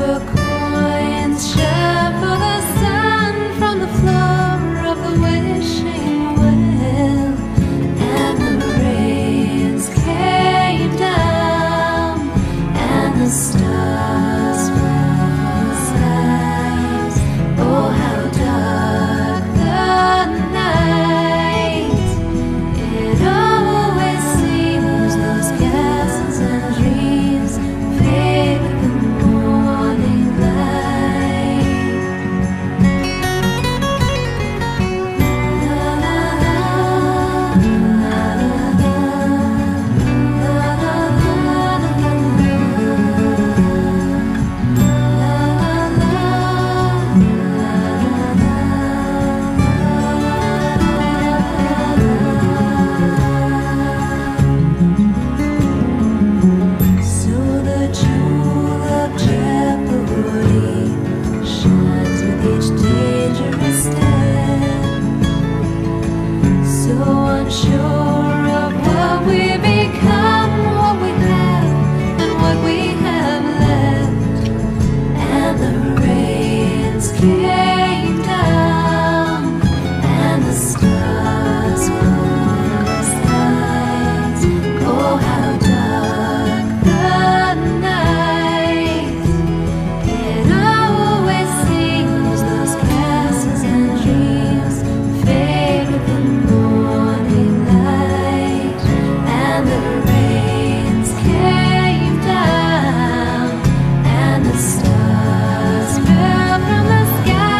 Stars fell from the sky.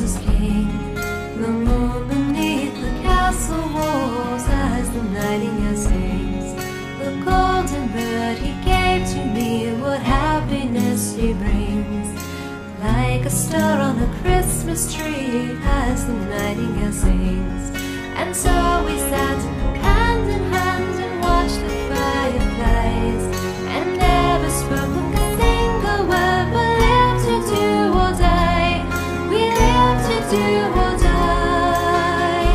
is king. The moon beneath the castle walls as the nightingale sings. The golden bird he gave to me, what happiness he brings. Like a star on a Christmas tree as the nightingale sings. And so we sat hand in hand and watched the fireflies, and never spoke a single word, but lived to do or die. We lived to do or die.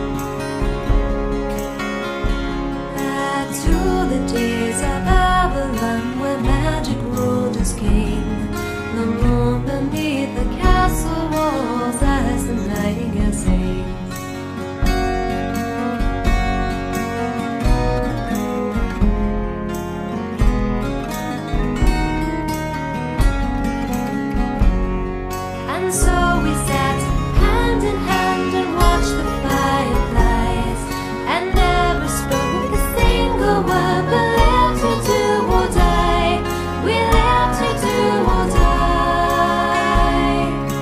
Back to the days of Avalon, where magic ruled as king. The moon beneath the castle walls as the nightingale sings. And so we sat hand in hand and watched the fireflies, and never spoke a single word, but lived to do or die. We lived to do or die.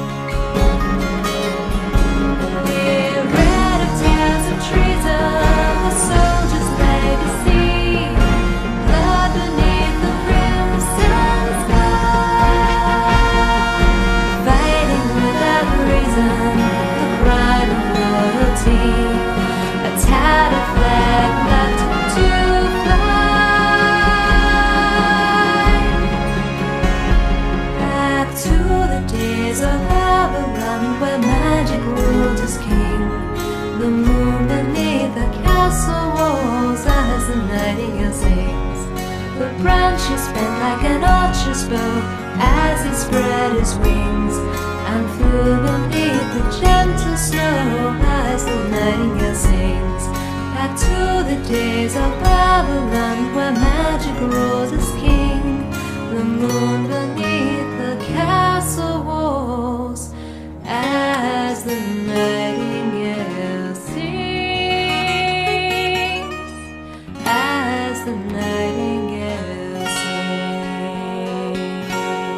We read of tales of treason, the soldier's legacy, blood beneath the crimson sky, fighting without reason, the pride of loyalty, a tattered flag left to fly. Back to the days of Avalon, where magic ruled as king. The moon beneath the castle walls as the nightingale sings. The branches bent like an archer's bow as he spread his wings, and flew beneath the gentle snow as the nightingale sings. Back to the days of Avalon, where magic ruled as king. The moon beneath the castle walls as the nightingale sings. As the nightingale sings.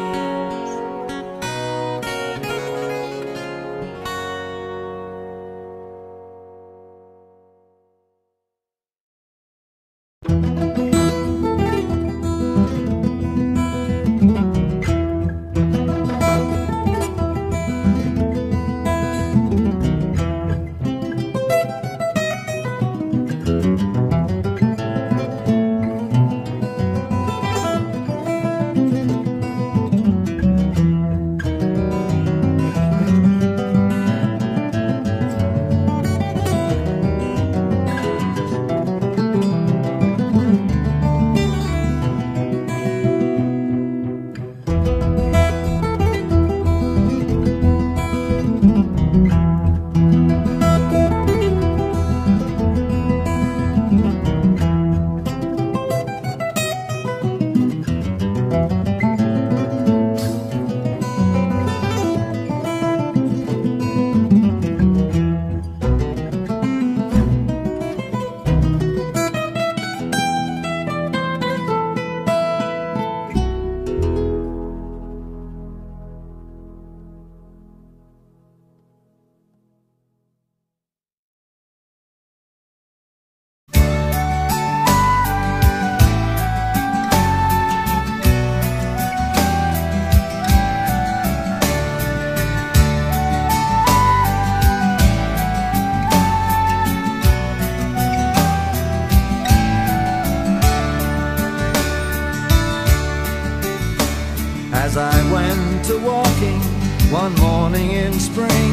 As I went to walking one morning in spring,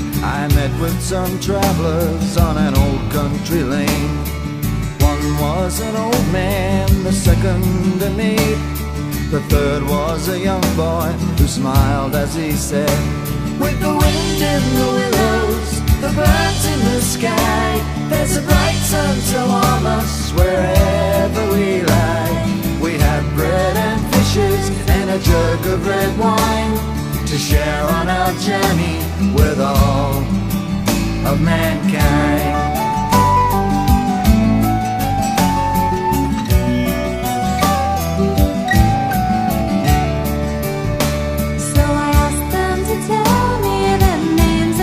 I met with some travelers on an old country lane. One was an old man, the second a maid, the third was a young boy who smiled as he said, "With the wind in the willows, the birds in the sky, there's a bright sun to warm us wherever we lie. We had bread and fishes and a jug of red wine to share on our journey with all of mankind." So I asked them to tell me their names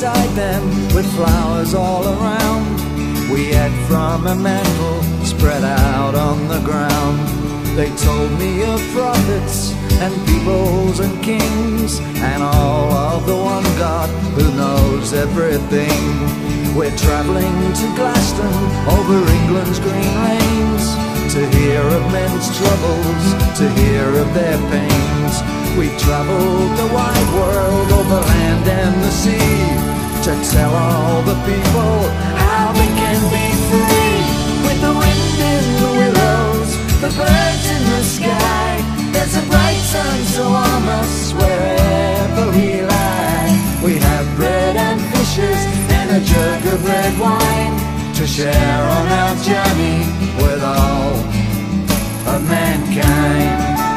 beside them with flowers all around. We ate from a mantle spread out on the ground. They told me of prophets and peoples and kings, and all of the one God who knows everything. We're travelling to Glaston over England's green lanes, to hear of men's troubles, to hear of their pains. We travelled the wide world over land and the sea, to tell all the people how they can be free. With the wind in the willows, the birds in the sky, there's a bright sun to warm us wherever we lie. We have bread and fishes and a jug of red wine, to share on our journey with all of mankind.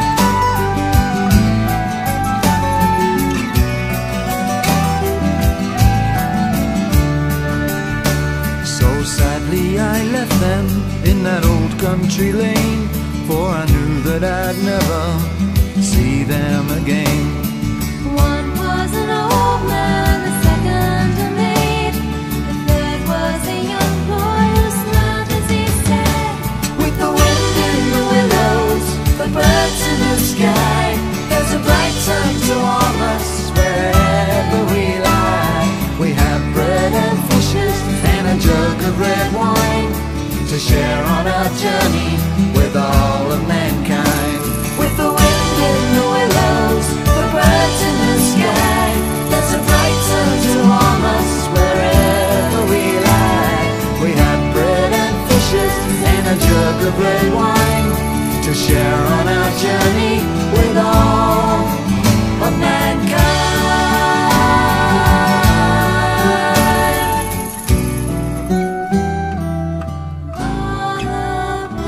Sadly I left them in that old country lane, for I knew that I'd never see them again. One was an old man, the second a maid, the third was a young boy who smiled as he said, with the wind in the willows, the birds in the sky, there's a bright sun to warm us wherever we lie. We have bread and fishes and a jug of red wine, to share on our journey with all of mankind. With the wind in the willows, the birds in the sky, there's a bright sun to warm us wherever we lie. We have bread and fishes and a jug of red wine, to share on our journey with all of mankind. All of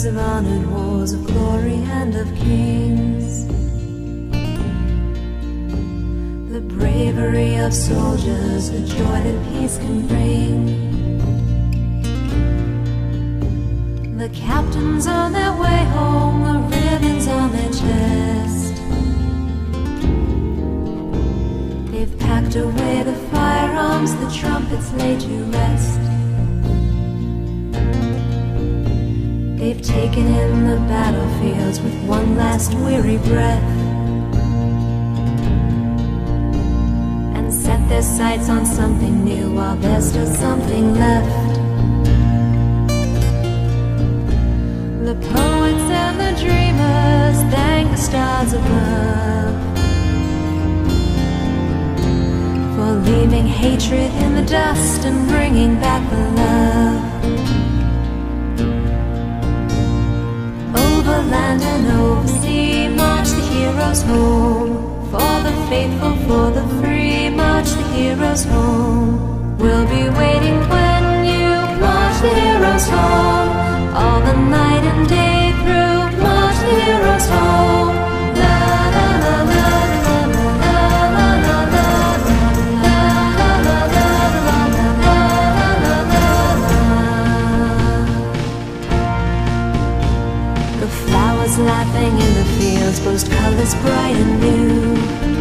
stories of honored wars, of glory and of kings. The bravery of soldiers, the joy that peace can bring. The captains on their way home, the ribbons on their chest. They've packed away the firearms, the trumpets laid to rest. They've taken in the battlefields with one last weary breath, and set their sights on something new while there's still something left. The poets and the dreamers thank the stars above for leaving hatred in the dust and bringing back the love. Over land and over sea march the heroes home. For the faithful, for the free, march the heroes home. We'll be waiting when you march the heroes home. All the night and day through, march the heroes home. La la la la la la la la la la la la la. The flowers laughing in the fields boast colors bright and new.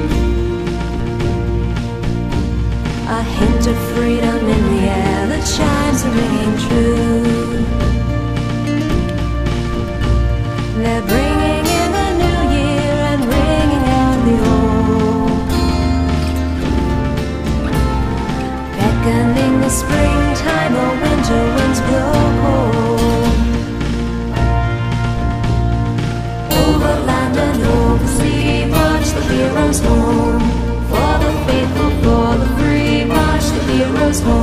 A hint of freedom in the air, the chimes are ringing true. They're bringing in the new year and ringing out the old, beckoning the springtime, or winter winds blow cold. Over land and over sea march the heroes home. For the faithful, for the free, march the heroes home.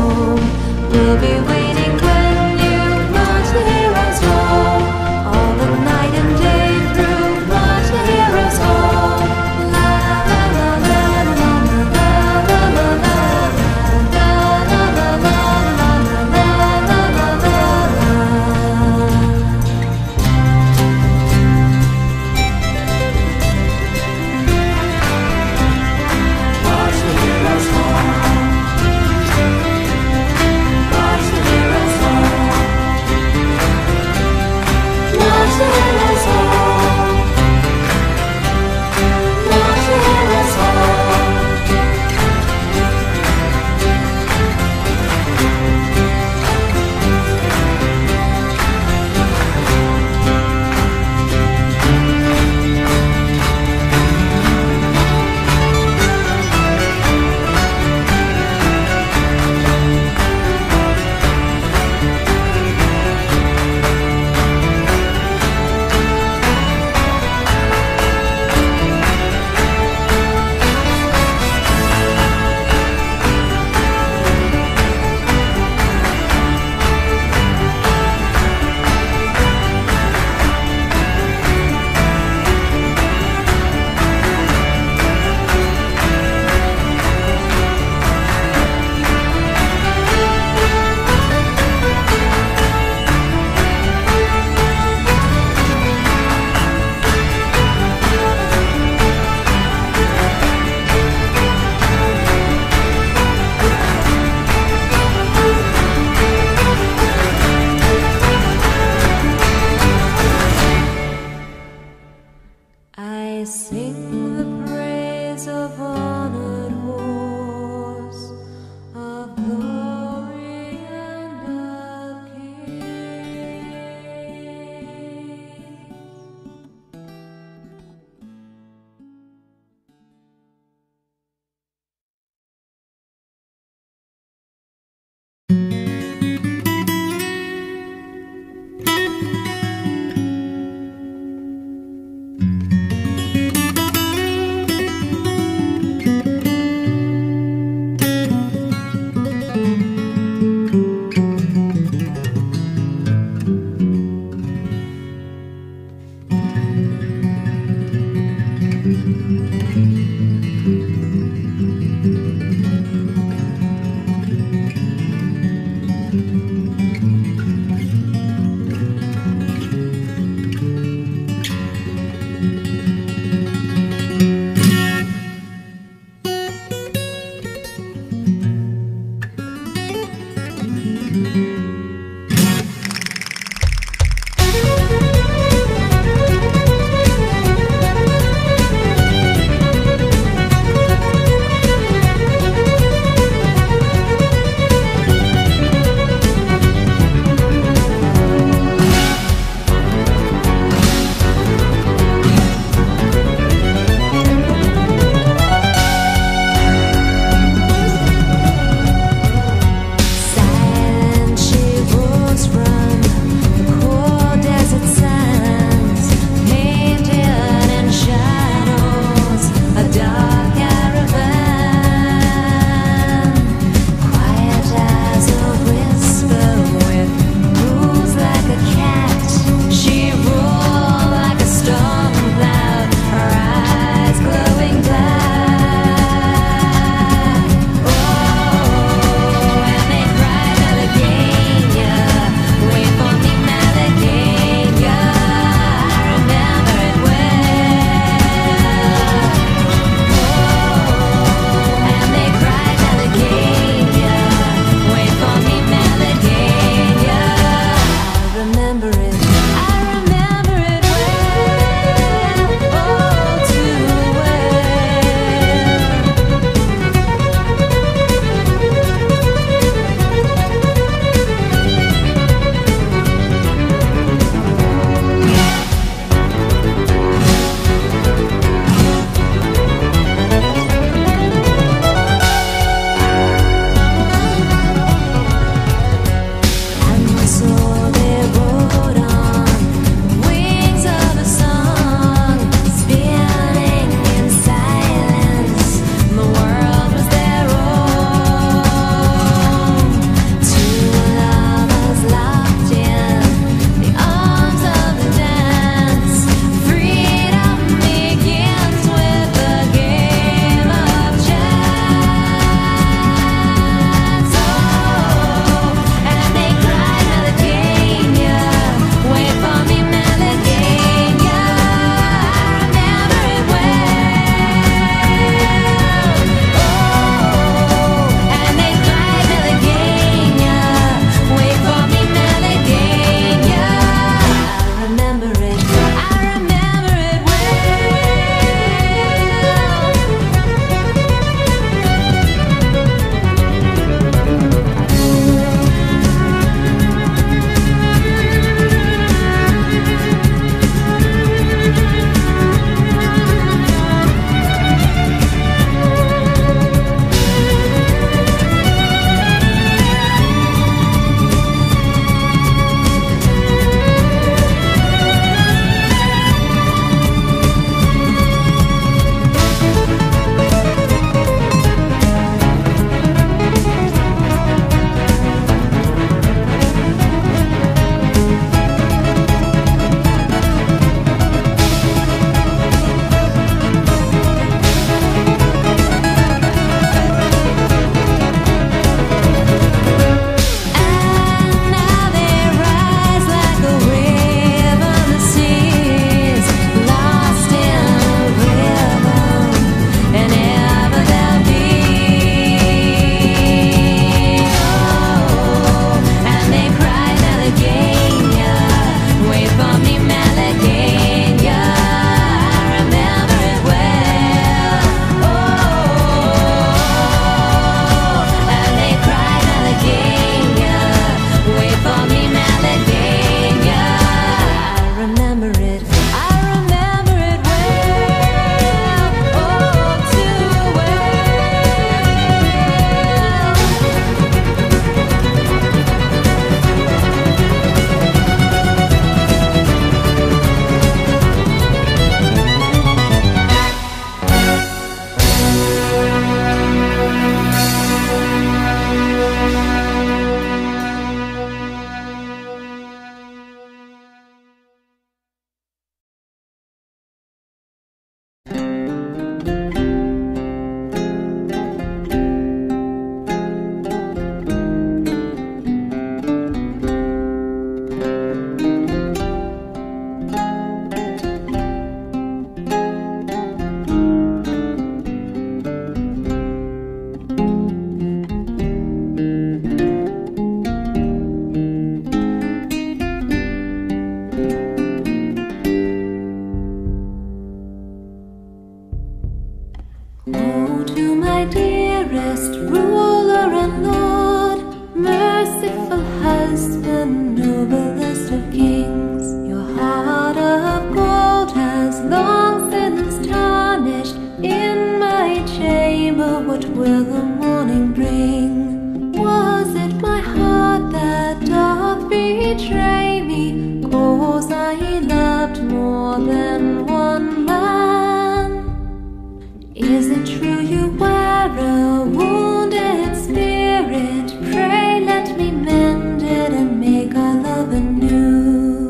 Oh, to my dearest ruler and lord, merciful husband, noblest of kings, your heart of gold has long since tarnished. In my chamber, what will the morning bring? Was it my heart that doth betray me, 'cause I loved more than one man? Is it true you wear a wounded spirit? Pray let me mend it and make our love anew.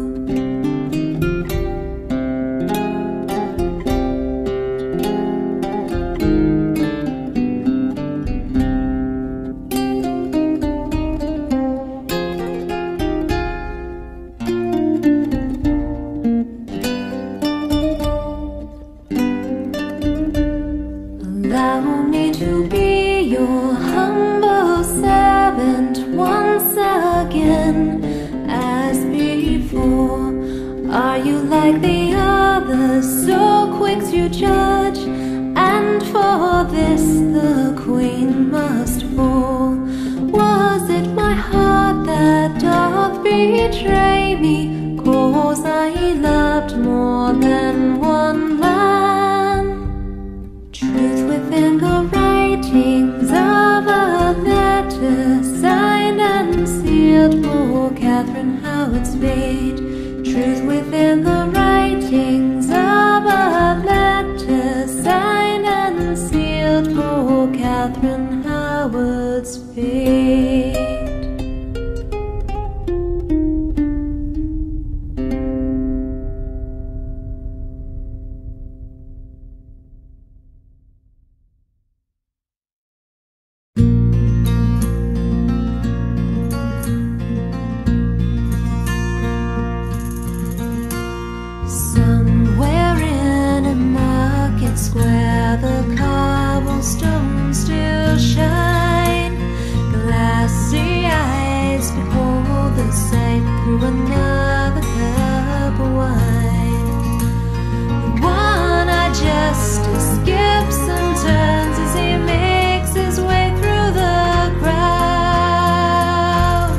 Allow me to be your humble servant once again, as before. Are you like the others, so quick to judge? And for this the queen must fall. Was it my heart that doth betray me, 'cause I loved more than one man? Truth within the writings of a letter, signed and sealed for Katherine, how it's made. Truth within the writings of a letter, signed and sealed for Katherine Howard's fate. Somewhere in a market square, the cobblestones still shine. Glassy eyes behold the sight through another cup of wine. The one I just skips and turns as he makes his way through the crowd,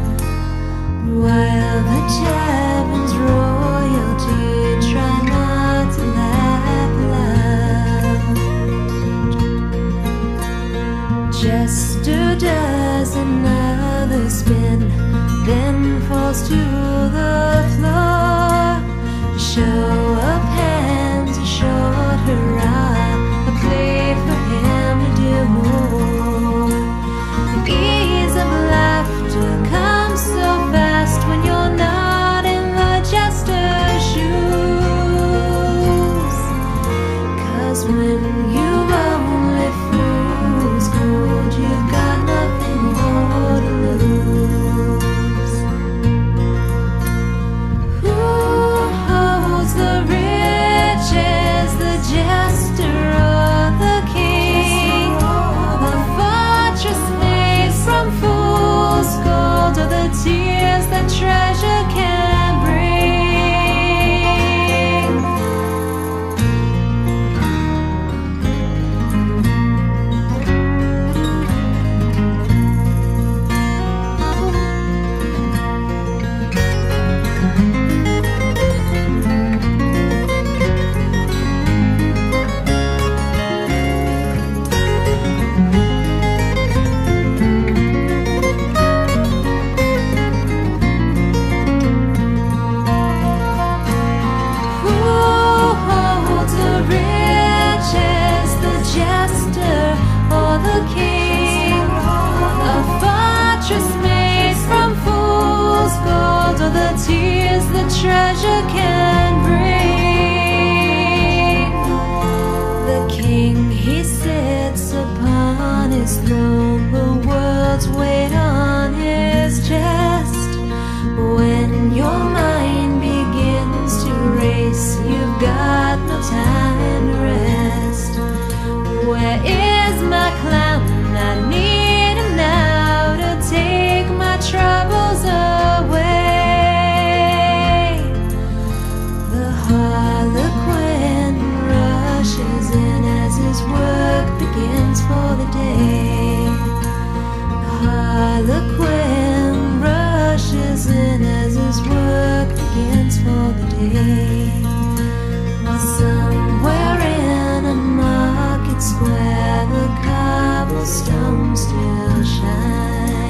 while the taverns royalty try not to laugh loud. Jester does another spin, then falls to the floor. A show of hands, a short hurrah, a play for him to do more. The ease of laughter comes so fast when you're not in the jester's shoes. 'Cause when you only fool's gold, you've got nothing more to lose. Who holds the riches, the jester or the king? The fortress made from fool's gold, or the tears that treasure can bring? Who holds the riches, the jester or the king? A fortress made from fool's gold, or the tears that treasure can bring? The king, he sits upon his throne, the world's weight on his chest. When your mind begins to race, you've got no time to rest. Where is my clown? I need him now to take my troubles away. The harlequin rushes in as his word where the cobblestones still shine.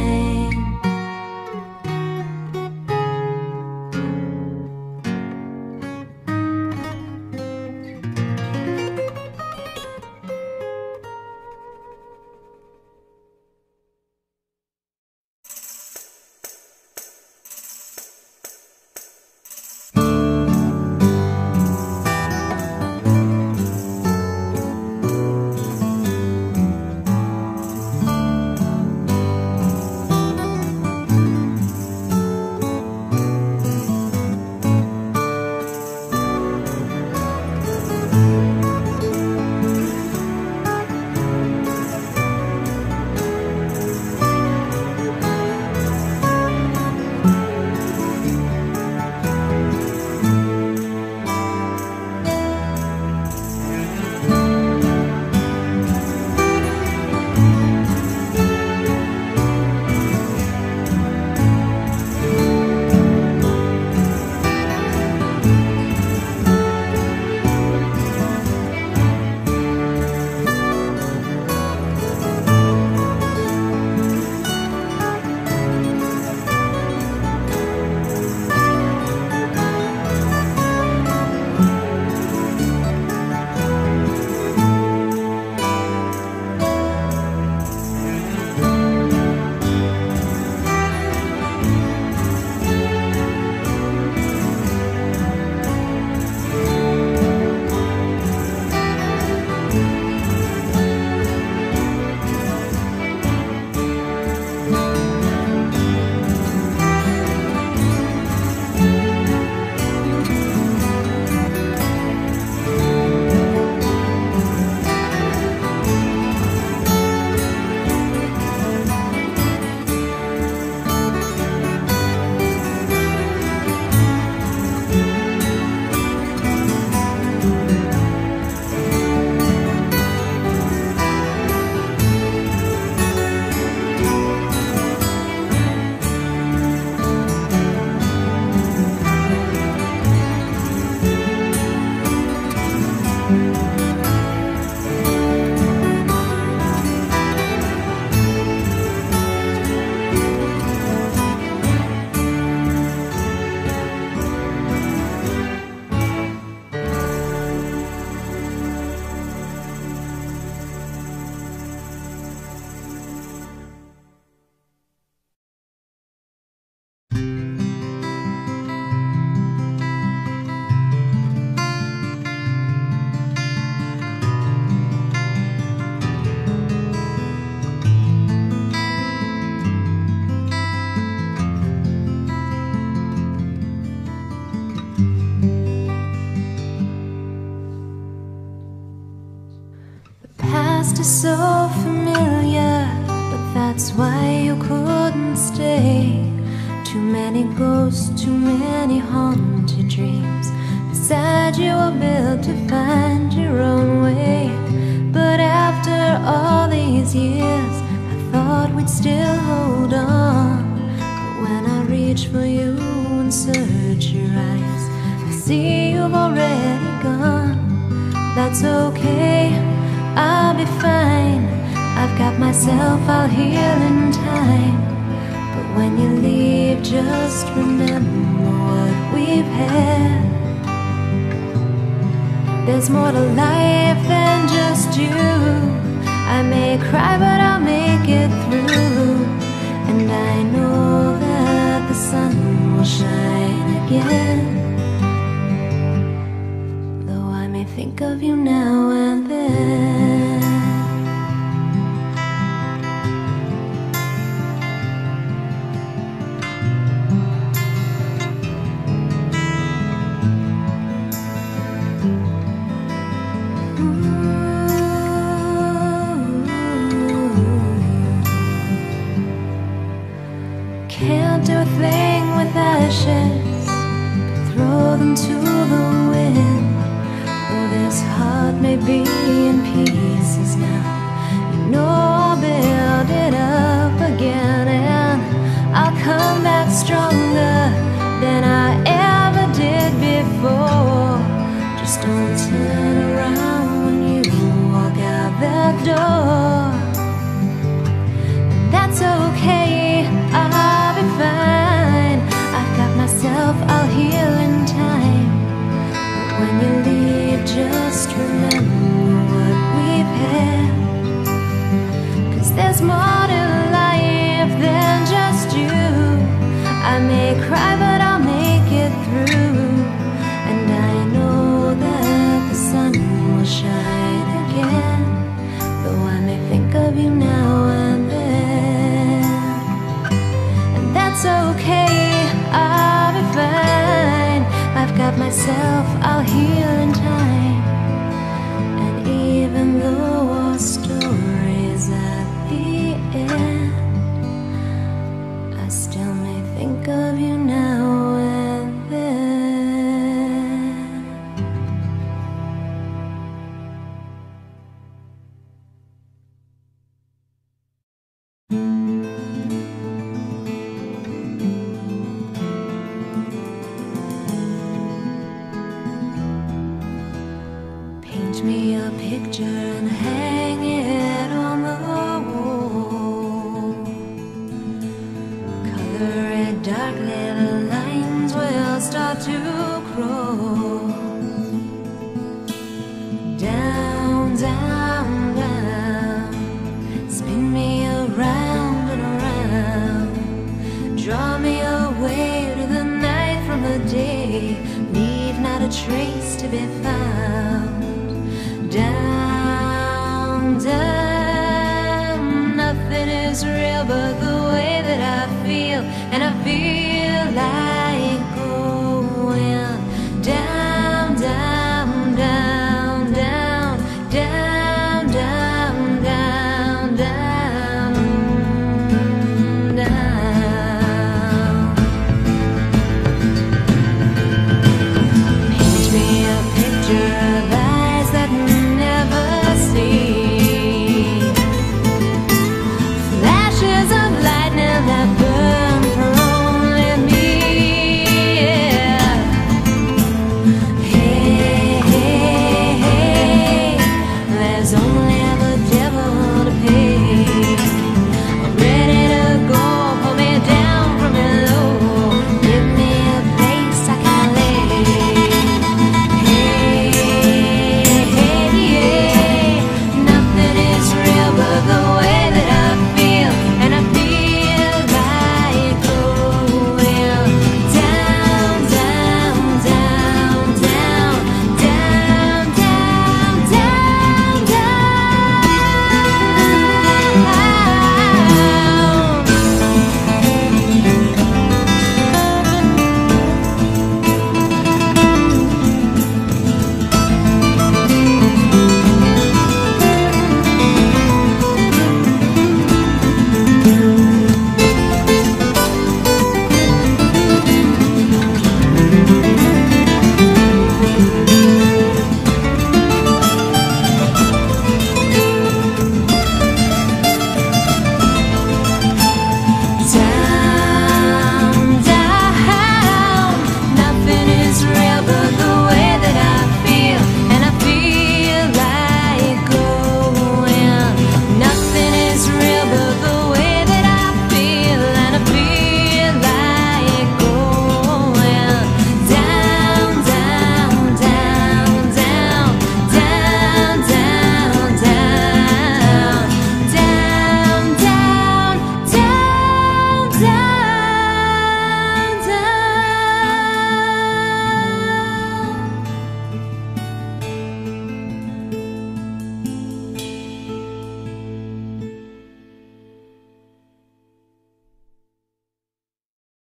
Is so familiar, but that's why you couldn't stay. Too many ghosts, too many haunted dreams. Beside you were built to find your own way. But after all these years, I thought we'd still hold on. But when I reach for you and search your eyes, I see you've already gone. That's okay, I'll be fine. I've got myself, I'll heal in time. But when you leave, just remember what we've had. There's more to life than just you. I may cry, but I'll make it through. And I know that the sun will shine again. Though I may think of you now and then. door. And that's okay, I'll be fine. I've got myself, I'll heal in time. But when you leave, just remember what we've had. 'Cause there's more to life than just you. I may cry, but I'll make it through. And I know that the sun will shine again, though I may think of you now and then. And that's okay, I'll be fine. I've got myself, I'll heal in time. And even though our story's at the end, I still may think of you now and then. Paint me a picture and hang it on the wall. Color it dark, little lines will start to crawl. Down, down, down. Spin me around and around. Draw me away to the night from the day. Leave not a trace to be found. Down, down. Nothing is real but the way that I feel. And I feel like